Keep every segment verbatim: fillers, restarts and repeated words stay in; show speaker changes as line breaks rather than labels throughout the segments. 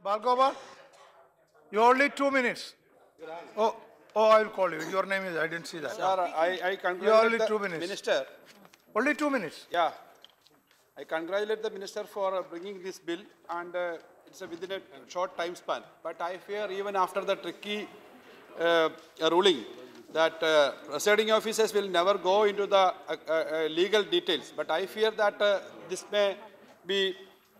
Balagopal, you only two minutes. Oh, oh, I will call you. Your name is, I didn't see that.
Sir, I, I
You
congratulate
only
the
two minutes.
minister.
Only two minutes.
Yeah. I congratulate the minister for uh, bringing this bill, and uh, it's uh, within a short time span. But I fear even after the tricky uh, ruling that uh, presiding officers will never go into the uh, uh, legal details. But I fear that uh, this may be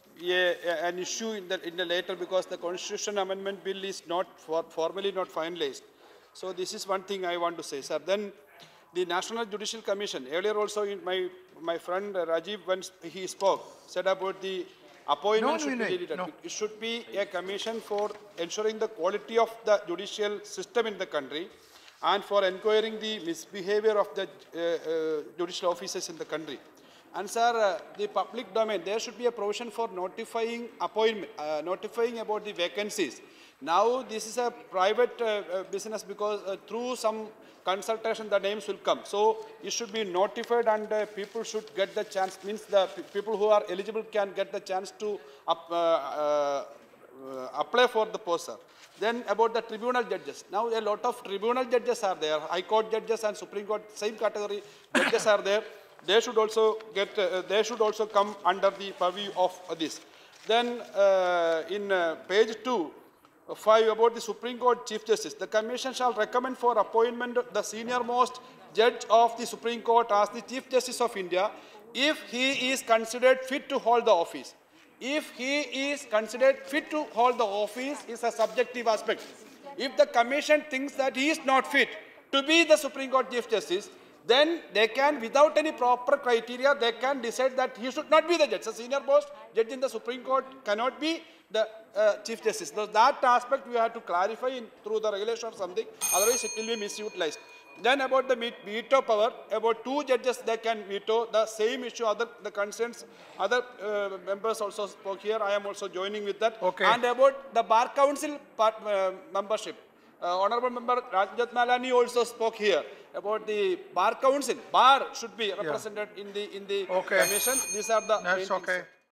a, a, an issue in the, in the later, because the constitution amendment bill is not for, formally not finalized. So this is one thing I want to say, sir. Then the National Judicial Commission, earlier also in my, my friend uh, Rajiv, when he spoke, said about the appointment
No,
should
no,
be deleted.
no.
It should be a commission for ensuring the quality of the judicial system in the country and for enquiring the misbehavior of the uh, uh, judicial officers in the country. And sir, uh, the public domain, there should be a provision for notifying appointment, uh, notifying about the vacancies. Now this is a private uh, uh, business, because uh, through some consultation the names will come. So it should be notified, and uh, people should get the chance, means the people who are eligible can get the chance to up, uh, uh, uh, apply for the post, sir. Then about the tribunal judges. Now a lot of tribunal judges are there. High Court judges and Supreme Court, same category judges are there. They should also get, uh, they should also come under the purview of uh, this. Then uh, in uh, page two, five, about the Supreme Court Chief Justice, the Commission shall recommend for appointment the senior most judge of the Supreme Court as the Chief Justice of India if he is considered fit to hold the office. If he is considered fit to hold the office is a subjective aspect. If the Commission thinks that he is not fit to be the Supreme Court Chief Justice, then they can, without any proper criteria, they can decide that he should not be the judge. A senior most judge in the Supreme Court cannot be the uh, Chief Justice. So that aspect we have to clarify in, through the regulation or something, otherwise it will be misutilized. Then about the veto power, about two judges they can veto the same issue, other the concerns, other uh, members also spoke here, I am also joining with that.
Okay.
And about the Bar Council part, uh, membership. Uh, Honorable Member Rajya also spoke here about the Bar Council. Bar should be represented yeah. in the in the
okay.
commission. These are the
That's
main
okay.
things.